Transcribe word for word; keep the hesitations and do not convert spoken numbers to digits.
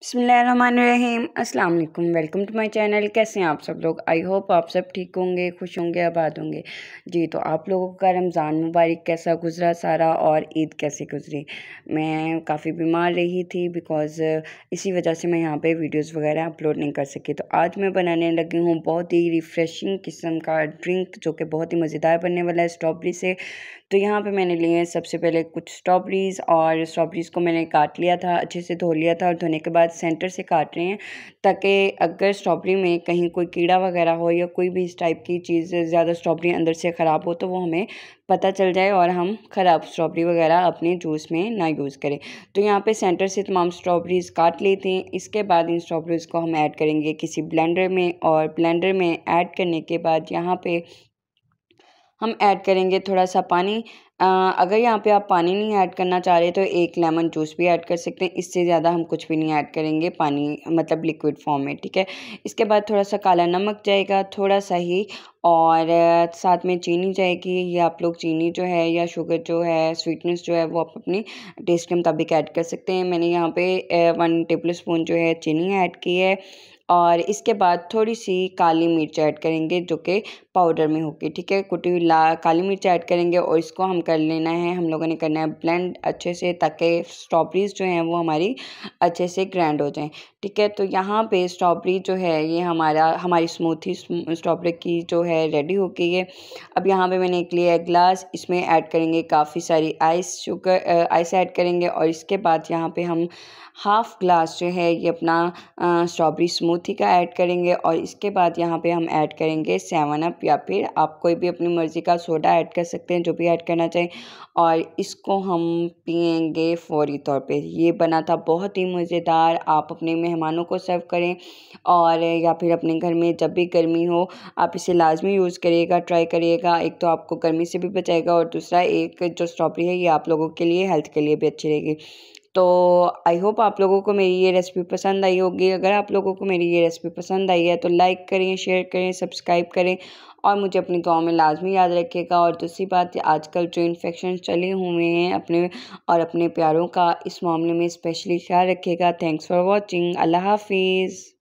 बिस्मिल्लाहिर्रहमानिर्रहीम अस्सलाम वालेकुम। Welcome to my channel. कैसे हैं आप सब लोग? आई होप आप सब ठीक होंगे, खुश होंगे, आबाद होंगे। जी, तो आप लोगों का रमज़ान मुबारक कैसा गुज़रा सारा, और ईद कैसे गुज़री? मैं काफ़ी बीमार रही थी बिकॉज़ इसी वजह से मैं यहाँ पे वीडियोस वगैरह अपलोड नहीं कर सकी। तो आज मैं बनाने लगी हूँ बहुत ही रिफ़्रेशिंग किस्म का ड्रिंक, जो कि बहुत ही मज़ेदार बनने वाला है स्ट्रॉबेरी से। तो यहाँ पे मैंने लिए हैं सबसे पहले कुछ स्ट्रॉबेरीज़, और स्ट्रॉबेरीज़ को मैंने काट लिया था, अच्छे से धो लिया था, और धोने के बाद सेंटर से काट रहे हैं ताकि अगर स्ट्रॉबेरी में कहीं कोई कीड़ा वगैरह हो या कोई भी इस टाइप की चीज़ ज़्यादा स्ट्रॉबेरी अंदर से ख़राब हो तो वो हमें पता चल जाए और हम ख़राब स्ट्रॉबेरी वगैरह अपने जूस में ना यूज़ करें। तो यहाँ पे सेंटर से तमाम स्ट्रॉबेरीज़ काट ली थी। इसके बाद इन स्ट्रॉबेरीज़ को हम ऐड करेंगे किसी ब्लेंडर में, और ब्लेंडर में ऐड करने के बाद यहाँ पे हम ऐड करेंगे थोड़ा सा पानी। अ, अगर यहाँ पे आप पानी नहीं ऐड करना चाह रहे तो एक लेमन जूस भी ऐड कर सकते हैं। इससे ज़्यादा हम कुछ भी नहीं ऐड करेंगे, पानी मतलब लिक्विड फॉर्म में, ठीक है। इसके बाद थोड़ा सा काला नमक जाएगा, थोड़ा सा ही, और अ, साथ में चीनी जाएगी। ये आप लोग चीनी जो है या शुगर जो है, स्वीटनेस जो है, वो आप अपनी टेस्ट के मुताबिक ऐड कर सकते हैं। मैंने यहाँ पे वन टेबल स्पून जो है चीनी ऐड की है, और इसके बाद थोड़ी सी काली मिर्च ऐड करेंगे जो कि पाउडर में होगी, ठीक है। कुटी हुई ला काली मिर्च ऐड करेंगे, और इसको हम कर लेना है, हम लोगों ने करना है ब्लेंड अच्छे से, ताकि स्ट्रॉबेरीज जो हैं वो हमारी अच्छे से ग्राइंड हो जाएं, ठीक है। तो यहाँ पे स्ट्रॉबेरी जो है ये हमारा हमारी स्मूथी स्ट्रॉबेरी की जो है रेडी हो गई है। अब यहाँ पे मैंने एक लिया है ग्लास, इसमें ऐड करेंगे काफ़ी सारी आइस शुगर आइस ऐड करेंगे, और इसके बाद यहाँ पे हम हाफ़ ग्लास जो है ये अपना स्ट्रॉबेरी स्मूथी का ऐड करेंगे, और इसके बाद यहाँ पे हम ऐड करेंगे सेवन अप, या फिर आप कोई भी अपनी मर्ज़ी का सोडा ऐड कर सकते हैं, जो भी ऐड करना चाहें, और इसको हम पिएंगे फौरी तौर पे। ये बना था बहुत ही मज़ेदार। आप अपने मेहमानों को सर्व करें, और या फिर अपने घर में जब भी गर्मी हो आप इसे लाजमी यूज़ करिएगा, ट्राई करिएगा। एक तो आपको गर्मी से भी बचाएगा, और दूसरा एक जो स्ट्रॉबेरी है ये आप लोगों के लिए हेल्थ के लिए भी अच्छी रहेगी। तो आई होप आप लोगों को मेरी ये रेसिपी पसंद आई होगी। अगर आप लोगों को मेरी ये रेसिपी पसंद आई है तो लाइक करें, शेयर करें, सब्सक्राइब करें, और मुझे अपनी दुआओं में लाजमी याद रखिएगा। और दूसरी बात, आजकल जो इन्फेक्शन चले हुए हैं अपने और अपने प्यारों का, इस मामले में स्पेशली ख्याल रखिएगा। Thanks for watching. अल्लाह हाफिज़।